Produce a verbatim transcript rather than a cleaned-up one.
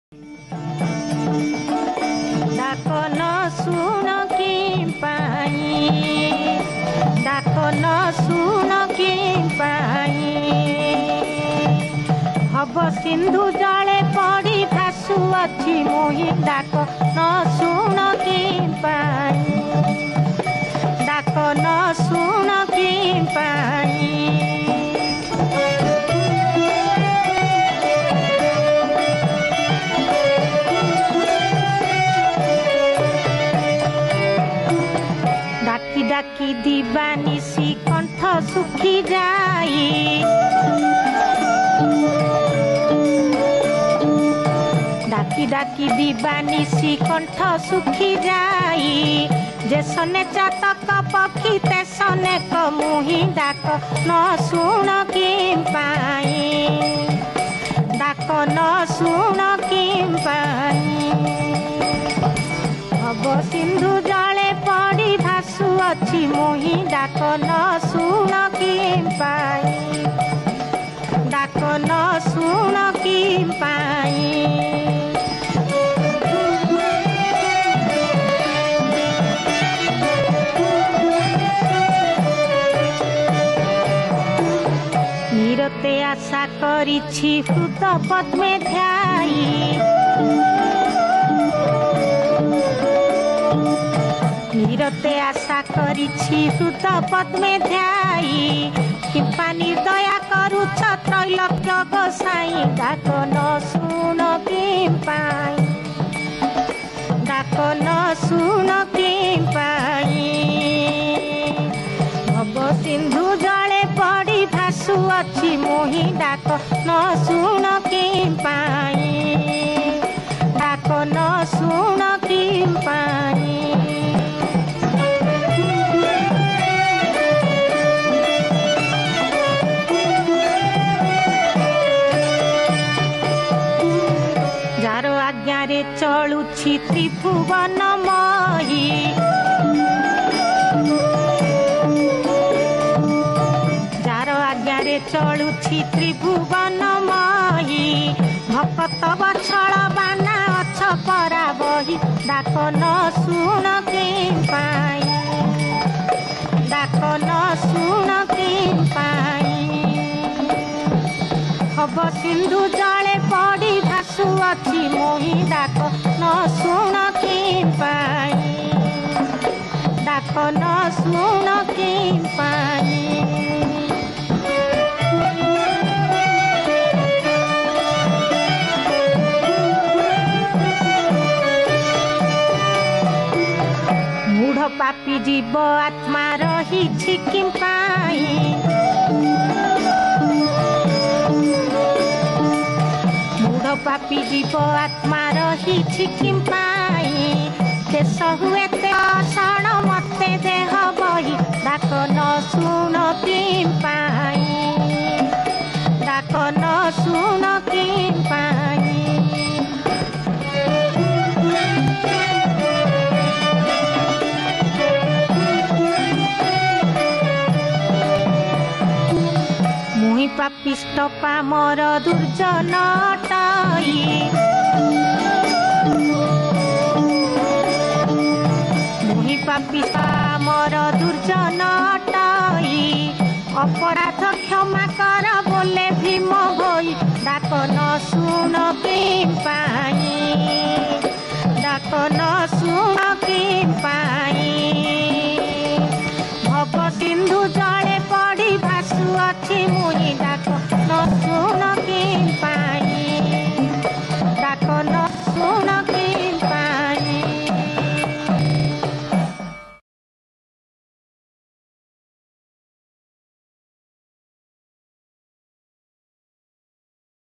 डाक न सुन कि पाई डाक न सुन कि पाई हब सिंधु जले पड़ी भासु अच्छी मुही डाक न सुन कि पाई डाक न सुन कि पाई डाकी डाकी दीवानिशी कंठ सुखी जाई डाकी डाकी दीवानिशी कंठ सुखी जाई जे सने चातक पक्षी ते सने कमुही डाक न सुन कि पाई डाक न सुन कि पाई हब सिंधु जले पड़ी भासु अच्छी मुही डाक न सुन कि पाई डाक न सुन कि पाई निरते आशा करिछि हृद पद्मे ध्याई निरते आशा करिछि हृद पद्मे ध्याई किंपा निर्दया करुछ त्रैलोक्य गोसाई डाक न सुन कि पाई डाक न सुन कि पाई भव सिंधु जले पड़ी भासु अच्छी मुही डाक न सुन कि पाई डाक न सुन कि पाई जार आज्ञारे चलुछि त्रिभुवनमयी जार आज्ञारे चलुछि त्रिभुवनमयी भक्त बछड़ बाना अछ परा बही डाक न सुन कि पाई डाक न सुन कि पाई हब सिंधु जले पड़ी भासु अच्छी मुही डाक न सुन कि पाई डाक न सुन कि पाई मूढ़ पापी जीव आत्मा रही कि पाई पापी जीव आत्मा रही कि पाई देश हुए अषाण मते देह बही डाक न सुन कि पाई डाक न सुन कि पाई मुही पापिष्ट पामर दुर्जन टाई मुही पापिष्ट पामर दुर्जन टाई अपराध क्षमा कर बोले भीम होई डाक न सुन कि पाई डाक न सुन कि पाई भव सिंधु